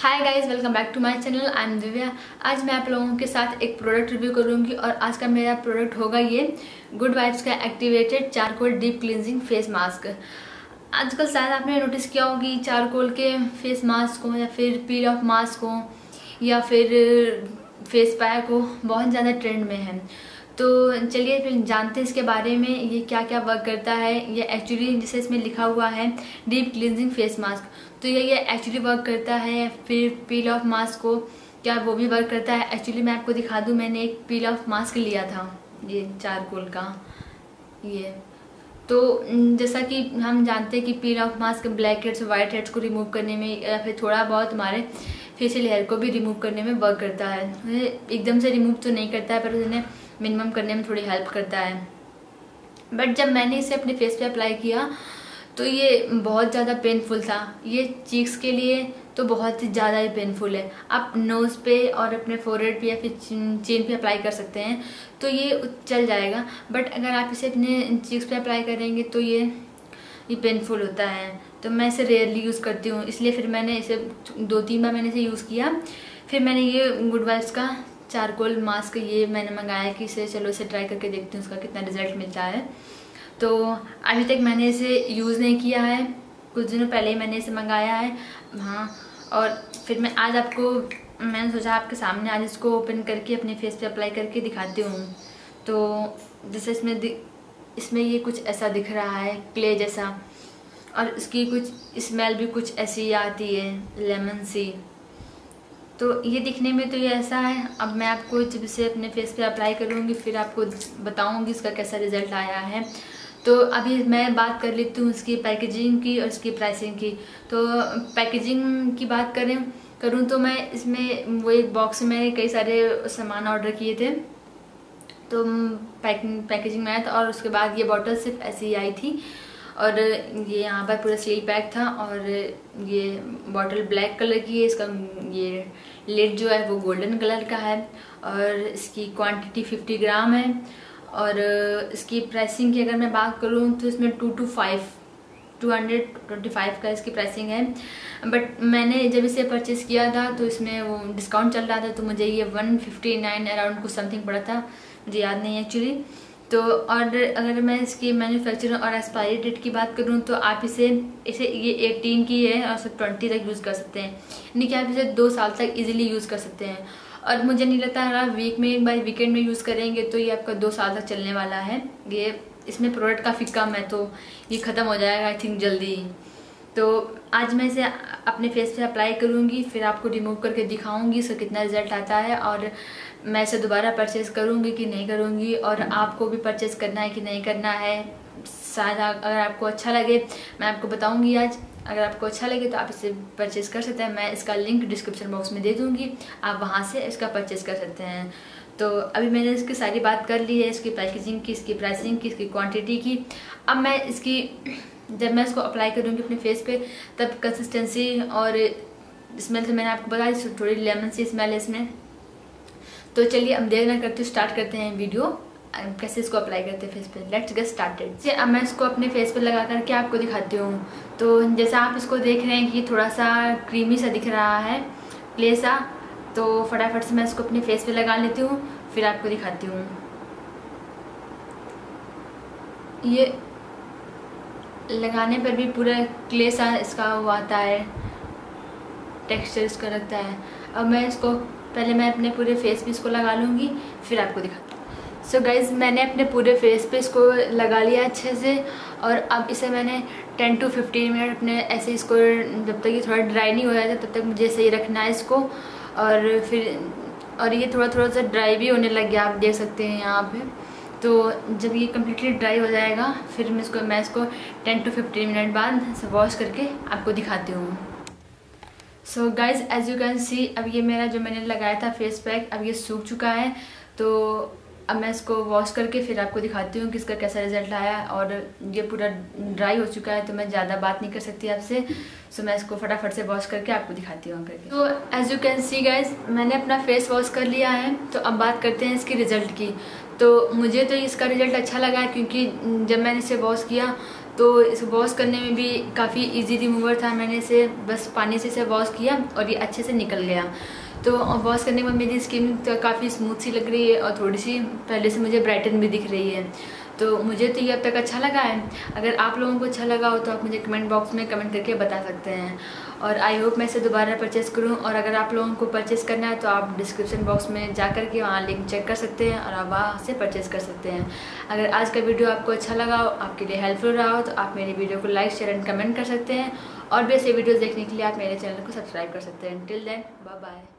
Hi guys, welcome back to my channel. I am Divya. आज मैं आप लोगों के साथ एक प्रोडक्ट रिव्यू करूंगी और आज का मेरा प्रोडक्ट होगा ये गुड वाइब्स का activated charcoal deep cleansing face mask. आजकल शायद आपने नोटिस किया होगा कि चारकोल के फेस मास्क हो या फिर पील ऑफ मास्क हो या फिर फेस पैक हो बहुत ज़्यादा ट्रेंड में है। तो चलिए फिर जानते हैं इसके बारे में, ये क्या क्या वर्क करता है। ये एक्चुअली जैसे इसमें लिखा हुआ है डीप क्लींजिंग फेस मास्क, तो ये एक्चुअली वर्क करता है। फिर पील ऑफ मास्क को क्या वो भी वर्क करता है। एक्चुअली मैं आपको दिखा दूं, मैंने एक पील ऑफ मास्क लिया था ये चारकोल का। ये तो जैसा कि हम जानते हैं कि peel off mask blackheads whiteheads को रिमूव करने में या फिर थोड़ा बहुत हमारे फेशियल हेयर को भी रिमूव करने में वर्क करता है। एकदम से रिमूव तो नहीं करता है पर उन्हें मिनिमम करने में थोड़ी हेल्प करता है। बट जब मैंने इसे अपने फेस पे अप्लाई किया तो ये बहुत ज़्यादा पेनफुल था। ये चीक्स के लिए तो बहुत ही ज़्यादा ही पेनफुल है। आप नोज़ पे और अपने फोरहेड पे या फिर चीन पे अप्लाई कर सकते हैं तो ये चल जाएगा। बट अगर आप इसे अपने चीक्स पे अप्लाई करेंगे तो ये पेनफुल होता है। तो मैं इसे रेयरली यूज़ करती हूँ, इसलिए फिर मैंने इसे 2-3 बार मैंने इसे यूज़ किया। फिर मैंने ये गुड वाइब्स का चारकोल मास्क ये मैंने मंगाया कि चलो इसे ट्राई करके देखती हूँ उसका कितना रिजल्ट मिलता है। तो अभी तक मैंने इसे यूज़ नहीं किया है, कुछ दिनों पहले ही मैंने इसे मंगाया है। हाँ, और फिर मैंने सोचा आपके सामने आज इसको ओपन करके अपने फेस पे अप्लाई करके दिखाती हूँ। तो जैसे इसमें ये कुछ ऐसा दिख रहा है क्ले जैसा, और इसकी कुछ स्मेल भी कुछ ऐसी आती है लेमन सी। तो ये दिखने में तो ये ऐसा है। अब मैं आपको जब इसे अपने फेस पे अप्लाई करूँगी फिर आपको बताऊँगी इसका कैसा रिज़ल्ट आया है। तो अभी मैं बात कर लेती हूँ इसकी पैकेजिंग की और इसकी प्राइसिंग की। तो पैकेजिंग की बात करूँ तो मैं इसमें वो एक बॉक्स में कई सारे सामान ऑर्डर किए थे, तो पैकेजिंग में आया था। और उसके बाद ये बॉटल सिर्फ ऐसी ही आई थी और ये यहाँ पर पूरा सील पैक था। और ये बॉटल ब्लैक कलर की है, इसका ये लिड जो है वो गोल्डन कलर का है और इसकी क्वांटिटी 50 ग्राम है। और इसकी प्राइसिंग की अगर मैं बात करूँ तो इसमें 225 का इसकी प्राइसिंग है। बट मैंने जब इसे परचेस किया था तो इसमें वो डिस्काउंट चल रहा था, तो मुझे ये 159 अराउंड कुछ समथिंग पड़ा था, मुझे याद नहीं है एक्चुअली। तो और अगर मैं इसकी मैन्युफैक्चर और एक्सपायरी डेट की बात करूँ तो आप इसे ये 18 की है और सिर्फ 20 तक यूज़ कर सकते हैं, यानी कि आप इसे 2 साल तक इजीली यूज़ कर सकते हैं। और मुझे नहीं लगता अगर आप वीक में एक बार वीकेंड में यूज़ करेंगे तो ये आपका 2 साल तक चलने वाला है। ये इसमें प्रोडक्ट काफ़ी कम है तो ये ख़त्म हो जाएगा आई थिंक जल्दी ही। तो आज मैं इसे अपने फेस पे अप्लाई करूँगी, फिर आपको रिमूव करके दिखाऊँगी इसका कितना रिजल्ट आता है। और मैं इसे दोबारा परचेज़ करूँगी कि नहीं करूँगी, और आपको भी परचेज़ करना है कि नहीं करना है। शायद अगर आपको अच्छा लगे मैं आपको बताऊँगी आज। अगर आपको अच्छा लगे तो आप इसे परचेज़ कर सकते हैं। मैं इसका लिंक डिस्क्रिप्शन बॉक्स में दे दूँगी, आप वहाँ से इसका परचेज़ कर सकते हैं। तो अभी मैंने इसकी सारी बात कर ली है, इसकी पैकेजिंग की, इसकी प्राइसिंग की, इसकी क्वांटिटी की। अब मैं जब मैं इसको अप्लाई करूँगी अपने फेस पे तब कंसिस्टेंसी और स्मेल तो मैंने आपको बताया, थोड़ी लेमन सी स्मेल है इसमें। तो चलिए अब देर ना करते स्टार्ट करते हैं वीडियो, कैसे इसको अप्लाई करते हैं फेस पे। Let's get started. अब मैं इसको अपने फेस पे लगा करके आपको दिखाती हूँ। तो जैसा आप इसको देख रहे हैं कि थोड़ा सा क्रीमी सा दिख रहा है, क्ले सा, तो फटाफट से मैं इसको अपने फेस पे लगा लेती हूँ फिर आपको दिखाती हूँ। ये लगाने पर भी पूरा क्ले सा इसका वो आता है, टेक्सचर इसका लगता है। अब मैं इसको पहले मैं अपने पूरे फेस पे इसको लगा लूँगी फिर आपको दिखाती हूँ। सो गाइज़, मैंने अपने पूरे फेस पे इसको लगा लिया अच्छे से, और अब इसे मैंने 10 to 15 मिनट अपने ऐसे इसको, जब तक ये थोड़ा ड्राई नहीं हो जाता तब तक मुझे सही रखना है इसको। और ये थोड़ा सा ड्राई भी होने लग गया, आप देख सकते हैं यहाँ पे। तो जब ये कम्प्लीटली ड्राई हो जाएगा फिर मैं इसको 10 to 15 मिनट बाद वॉश करके आपको दिखाती हूँ। So guys, as you can see, अब ये मेरा जो मैंने लगाया था फेस पैक अब ये सूख चुका है। तो अब मैं इसको वॉश करके फिर आपको दिखाती हूँ कि इसका कैसा रिजल्ट आया। और ये पूरा ड्राई हो चुका है तो मैं ज़्यादा बात नहीं कर सकती आपसे, सो मैं इसको फटाफट से वॉश करके आपको दिखाती हूँ करके। तो as you can see guys, मैंने अपना फेस वॉश कर लिया है। तो अब बात करते हैं इसके रिज़ल्ट की। तो मुझे तो इसका रिज़ल्ट अच्छा लगा क्योंकि जब मैंने इसे वॉश किया तो इसे वॉश करने में भी काफ़ी इजी रिमूवर था। मैंने इसे बस पानी से इसे वॉश किया और ये अच्छे से निकल गया। तो वॉश करने के बाद मेरी स्किन तो काफ़ी स्मूथ सी लग रही है और थोड़ी सी पहले से मुझे ब्राइटन भी दिख रही है। तो मुझे तो ये अब तक अच्छा लगा है। अगर आप लोगों को अच्छा लगा हो तो आप मुझे कमेंट बॉक्स में कमेंट करके बता सकते हैं। और आई होप मैं इसे दोबारा परचेज़ करूं। और अगर आप लोगों को परचेज़ करना है तो आप डिस्क्रिप्शन बॉक्स में जा कर के वहाँ लिंक चेक कर सकते हैं और आप वहाँ से परचेज़ कर सकते हैं। अगर आज का वीडियो आपको अच्छा लगा हो, आपके लिए हेल्पफुल रहा हो, तो आप मेरी वीडियो को लाइक शेयर एंड कमेंट कर सकते हैं। और भी ऐसे वीडियोज़ देखने के लिए आप मेरे चैनल को सब्सक्राइब कर सकते हैं। Till then bye bye.